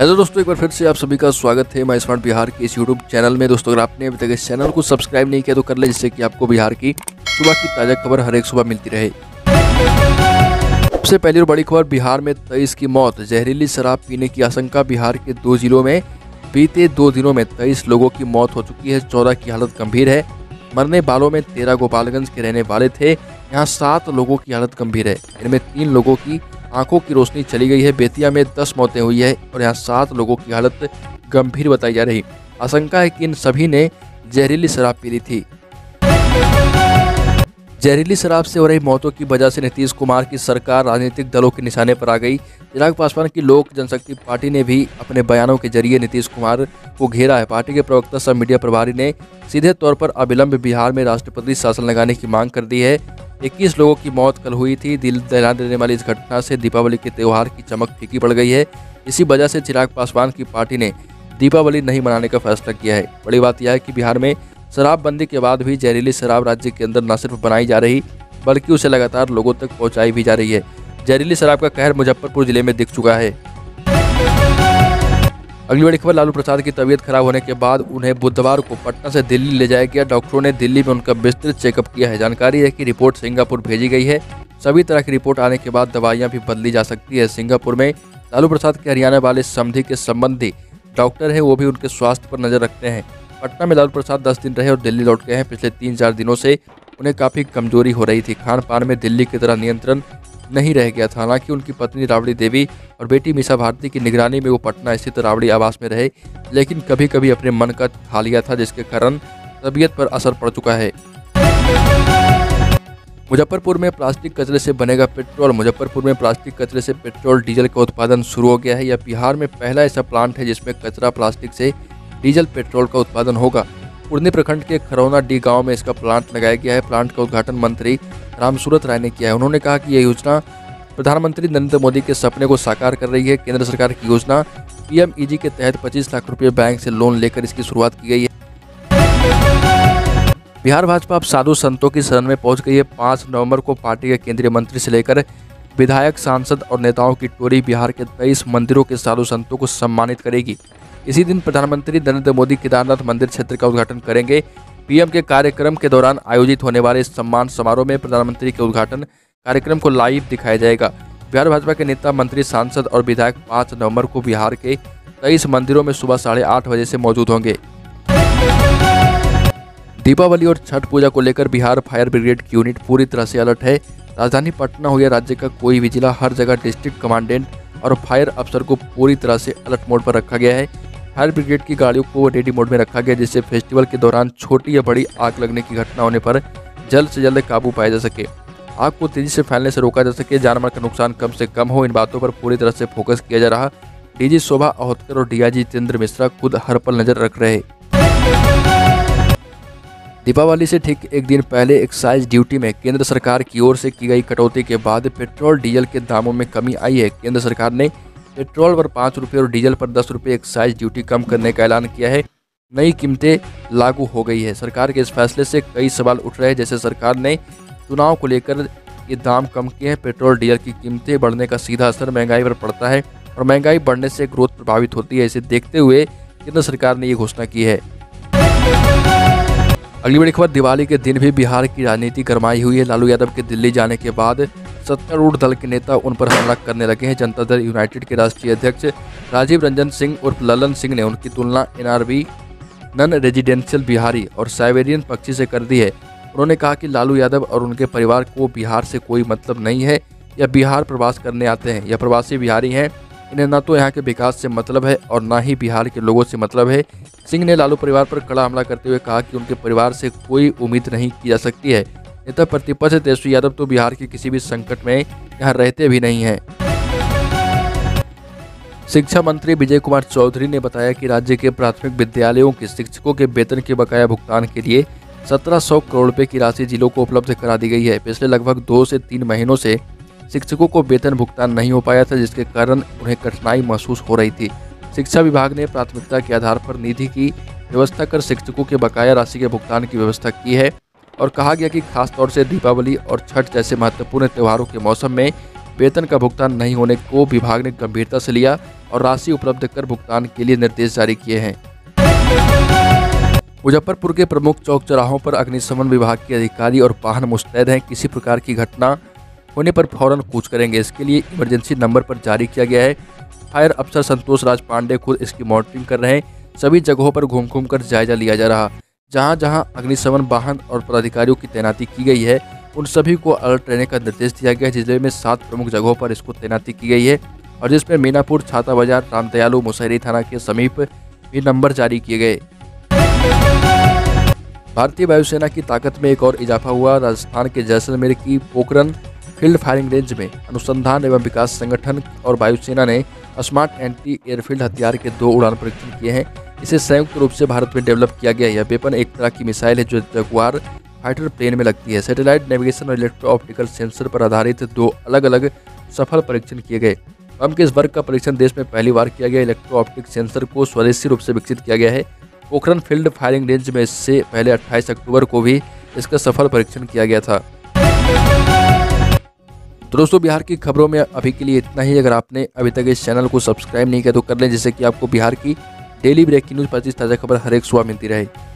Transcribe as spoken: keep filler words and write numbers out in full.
Hello दोस्तों, एक बार फिर से आप सभी का स्वागत है माय स्मार्ट बिहार के इस यूट्यूब चैनल में। दोस्तों, अगर आपने अभी तक इस चैनल को सब्सक्राइब नहीं किया तो कर ले, जिससे कि आपको बिहार की सुबह की ताज़ा खबर हर एक सुबह मिलती रहे। सबसे पहली और बड़ी खबर, बिहार में तेईस की मौत। जहरीली शराब पीने की आशंका। बिहार के दो जिलों में बीते दो दिनों में तेईस लोगों की मौत हो चुकी है। चौदह की हालत गंभीर है। मरने वालों में तेरह गोपालगंज के रहने वाले थे। यहाँ सात लोगों की हालत गंभीर है। इनमें तीन लोगों की आंखों की रोशनी चली गई है। बेतिया में दस मौतें हुई है और यहाँ सात लोगों की हालत गंभीर बताई जा रही। आशंका है कि इन सभी ने जहरीली शराब पी ली थी। जहरीली शराब से हो रही मौतों की वजह से नीतीश कुमार की सरकार राजनीतिक दलों के निशाने पर आ गई। चिराग पासवान की लोक जनशक्ति पार्टी ने भी अपने बयानों के जरिए नीतीश कुमार को घेरा है। पार्टी के प्रवक्ता सह मीडिया प्रभारी ने सीधे तौर पर अविलंब बिहार में राष्ट्रपति शासन लगाने की मांग कर दी है। इक्कीस लोगों की मौत कल हुई थी। दिल दहला देने वाली इस घटना से दीपावली के त्यौहार की चमक फीकी पड़ गई है। इसी वजह से चिराग पासवान की पार्टी ने दीपावली नहीं मनाने का फैसला किया है। बड़ी बात यह है कि बिहार में शराबबंदी के बाद भी जहरीली शराब राज्य के अंदर न सिर्फ बनाई जा रही, बल्कि उसे लगातार लोगों तक पहुंचाई भी जा रही है। जहरीली शराब का कहर मुजफ्फरपुर जिले में दिख चुका है। अगली बड़ी खबर, लालू प्रसाद की तबीयत खराब होने के बाद उन्हें बुधवार को पटना से दिल्ली ले जाया गया। डॉक्टरों ने दिल्ली में उनका विस्तृत चेकअप किया है। जानकारी है कि रिपोर्ट सिंगापुर भेजी गई है। सभी तरह की रिपोर्ट आने के बाद दवाइयां भी बदली जा सकती है। सिंगापुर में लालू प्रसाद के हरियाणा वाले समधी के संबंधी डॉक्टर है, वो भी उनके स्वास्थ्य पर नजर रखते हैं। पटना में लालू प्रसाद दस दिन रहे और दिल्ली लौट गए हैं। पिछले तीन चार दिनों से उन्हें काफ़ी कमजोरी हो रही थी। खान पान में दिल्ली की तरह नियंत्रण नहीं रह गया था। हालांकि उनकी पत्नी राबड़ी देवी और बेटी मीसा भारती की निगरानी में वो पटना स्थित राबड़ी आवास में रहे, लेकिन कभी कभी अपने मन का खा लिया था, जिसके कारण तबीयत पर असर पड़ चुका है। मुजफ्फरपुर में प्लास्टिक कचरे से बनेगा पेट्रोल। मुजफ्फरपुर में प्लास्टिक कचरे से पेट्रोल डीजल का उत्पादन शुरू हो गया है। यह बिहार में पहला ऐसा प्लांट है जिसमें कचरा प्लास्टिक से डीजल पेट्रोल का उत्पादन होगा। उड़नी प्रखंड के खरौना डी गांव में इसका प्लांट लगाया गया है। प्लांट का उद्घाटन मंत्री रामसूरत राय ने किया है। उन्होंने कहा कि यह योजना प्रधानमंत्री नरेंद्र मोदी के सपने को साकार कर रही है। केंद्र सरकार की योजना पीएमईजी के तहत पच्चीस लाख रुपए बैंक से लोन लेकर इसकी शुरुआत की गई है। बिहार भाजपा अब साधु संतों की शरण में पहुंच गई है। पाँच नवंबर को पार्टी के केंद्रीय मंत्री से लेकर विधायक, सांसद और नेताओं की टोली बिहार के तेईस मंदिरों के साधु संतों को सम्मानित करेगी। इसी दिन प्रधानमंत्री नरेंद्र मोदी केदारनाथ मंदिर क्षेत्र का उद्घाटन करेंगे। पीएम के कार्यक्रम के दौरान आयोजित होने वाले इस सम्मान समारोह में प्रधानमंत्री के उद्घाटन कार्यक्रम को लाइव दिखाया जाएगा। बिहार भाजपा के नेता, मंत्री, सांसद और विधायक पाँच नवंबर को बिहार के तेईस मंदिरों में सुबह साढ़े आठ बजे से मौजूद होंगे। दीपावली और छठ पूजा को लेकर बिहार फायर ब्रिगेड की यूनिट पूरी तरह से अलर्ट है। राजधानी पटना हो या राज्य का कोई भी जिला, हर जगह डिस्ट्रिक्ट कमांडेंट और फायर अफसर को पूरी तरह से अलर्ट मोड पर रखा गया है। फायर ब्रिगेड की गाड़ियों को रेडी मोड में रखा गया, जिससे फेस्टिवल के दौरान छोटी या बड़ी आग लगने की घटना होने पर जल्द से जल्द काबू पाया जा सके, आग को तेजी से फैलने से रोका जा सके, जानवर का नुकसान कम से कम हो। इन बातों पर पूरी तरह से फोकस किया जा रहा। डीजी शोभा अहोतकर और डीआईजी जितेंद्र मिश्रा खुद हर पल नजर रख रहे। दीपावली से ठीक एक दिन पहले एक्साइज ड्यूटी में केंद्र सरकार की ओर से की गई कटौती के बाद पेट्रोल डीजल के दामों में कमी आई है। केंद्र सरकार ने पेट्रोल पर पाँच रुपये और डीजल पर दस रुपये एक्साइज ड्यूटी कम करने का ऐलान किया है। नई कीमतें लागू हो गई है। सरकार के इस फैसले से कई सवाल उठ रहे हैं, जैसे सरकार ने चुनाव को लेकर ये दाम कम किए हैं। पेट्रोल डीजल की कीमतें बढ़ने का सीधा असर महंगाई पर पड़ता है और महंगाई बढ़ने से ग्रोथ प्रभावित होती है। इसे देखते हुए केंद्र सरकार ने ये घोषणा की है। अगली बड़ी खबर, दिवाली के दिन भी बिहार की राजनीति गरमाई हुई है। लालू यादव के दिल्ली जाने के बाद सत्तारूढ़ दल के नेता उन पर हमला करने लगे हैं। जनता दल यूनाइटेड के राष्ट्रीय अध्यक्ष राजीव रंजन सिंह उर्फ ललन सिंह ने उनकी तुलना एनआरबी, नन रेजिडेंशियल बिहारी और साइबेरियन पक्षी से कर दी है। उन्होंने कहा कि लालू यादव और उनके परिवार को बिहार से कोई मतलब नहीं है। यह बिहार प्रवास करने आते हैं, यह प्रवासी बिहारी हैं। इन्हें न तो यहाँ के विकास से मतलब है और न ही बिहार के लोगों से मतलब है। सिंह ने लालू परिवार पर कड़ा हमला करते हुए कहा कि उनके परिवार से कोई उम्मीद नहीं की जा सकती है। नेता प्रतिपक्ष तेजस्वी यादव तो बिहार के किसी भी संकट में यहाँ रहते भी नहीं हैं। शिक्षा मंत्री विजय कुमार चौधरी ने बताया कि राज्य के प्राथमिक विद्यालयों के शिक्षकों के वेतन के बकाया भुगतान के लिए सत्रह सौ करोड़ रुपए की राशि जिलों को उपलब्ध करा दी गई है। पिछले लगभग दो से तीन महीनों से शिक्षकों को वेतन भुगतान नहीं हो पाया था, जिसके कारण उन्हें कठिनाई महसूस हो रही थी। शिक्षा विभाग ने प्राथमिकता के आधार पर निधि की व्यवस्था कर शिक्षकों के बकाया राशि के भुगतान की व्यवस्था की है और कहा गया कि खासतौर से दीपावली और छठ जैसे महत्वपूर्ण त्योहारों के मौसम में वेतन का भुगतान नहीं होने को विभाग ने गंभीरता से लिया और राशि उपलब्ध कर भुगतान के लिए निर्देश जारी किए हैं। मुजफ्फरपुर के प्रमुख चौक चौराहों पर अग्निशमन विभाग के अधिकारी और वाहन मुस्तैद हैं। किसी प्रकार की घटना होने पर फौरन कूच करेंगे। इसके लिए इमरजेंसी नंबर पर जारी किया गया है। फायर अफसर संतोष राज पांडे खुद इसकी मॉनिटरिंग कर रहे हैं। सभी जगहों पर घूम घूम कर जायजा लिया जा रहा। जहां जहां अग्निशमन वाहन और पदाधिकारियों की तैनाती की गई है, उन सभी को अलर्ट रहने का निर्देश दिया गया है। जिले में सात प्रमुख जगहों पर इसको तैनाती की गई है और जिसमें मीनापुर, छाता बाजार, रामदयालु, मुसहरी थाना के समीप भी नंबर जारी किए गए। भारतीय वायुसेना की ताकत में एक और इजाफा हुआ। राजस्थान के जैसलमेर की पोखरन फील्ड फायरिंग रेंज में अनुसंधान एवं विकास संगठन और वायुसेना ने स्मार्ट एंटी एयरफील्ड हथियार के दो उड़ान परीक्षण किए हैं। इसे संयुक्त रूप से भारत में डेवलप किया गया है। यह वेपन एक तरह की मिसाइल है जो जगुआर फाइटर प्लेन में लगती है। सैटेलाइट नेविगेशन और इलेक्ट्रो ऑप्टिकल सेंसर पर आधारित दो अलग अलग सफल परीक्षण किए गए। बम के इस वर्ग का परीक्षण देश में पहली बार किया गया। इलेक्ट्रो ऑप्टिक सेंसर को स्वदेशी रूप से विकसित किया गया है। पोखरन फील्ड फायरिंग रेंज में इससे पहले अट्ठाईस अक्टूबर को भी इसका सफल परीक्षण किया गया था। तो दोस्तों, बिहार की खबरों में अभी के लिए इतना ही। अगर आपने अभी तक इस चैनल को सब्सक्राइब नहीं किया तो कर लें, जिससे कि आपको बिहार की डेली ब्रेकिंग न्यूज़, पच्चीस ताज़ा खबर हर एक सुबह मिलती रहे।